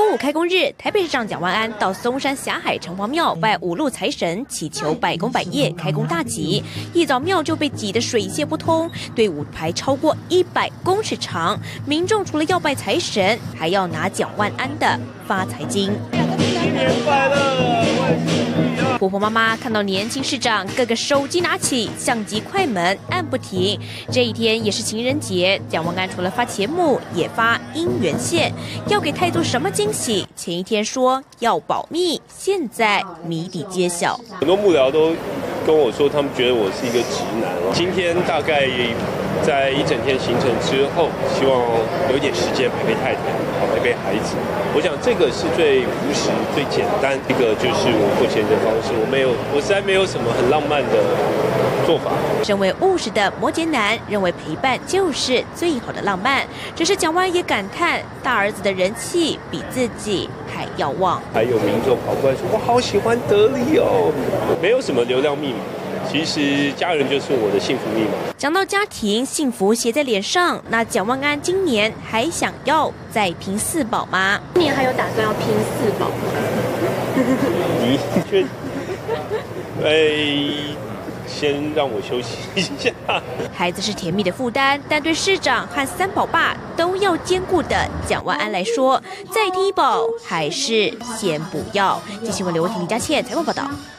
5开工日，台北市长蒋万安到松山霞海城隍庙拜五路财神，祈求百工百业开工大吉。一早庙就被挤得水泄不通，队伍排超过100公尺长。民众除了要拜财神，还要拿蒋万安的发财金。 新年快乐，万事如意！ 婆婆妈妈看到年轻市长，个个手机拿起，相机快门按不停。这一天也是情人节，蒋万安除了发钱目，也发姻缘线，要给太祖什么惊喜？前一天说要保密，现在谜底揭晓。 很多幕僚都跟我说，他们觉得我是一个直男。今天大概在一整天行程之后，希望有一点时间陪陪太太，陪陪孩子。我想这个是最朴实、最简单，一个就是我付钱的方式。我实在没有什么很浪漫的做法。 身为务实的摩羯男，认为陪伴就是最好的浪漫。只是蒋万安也感叹，大儿子的人气比自己还要旺。 还有民众跑过来说：“我好喜欢德利哦。”没有什么流量密码。其实家人就是我的幸福密码。 讲到家庭幸福写在脸上，那蒋万安今年还想要再拼4宝吗？ 今年还有打算要拼4宝吗？ 你觉得？先让我休息一下。 孩子是甜蜜的负担，但对市长和3宝爸都要兼顾的蒋万安来说，再听1宝还是先不要。记新闻刘文婷、李佳倩采访报道。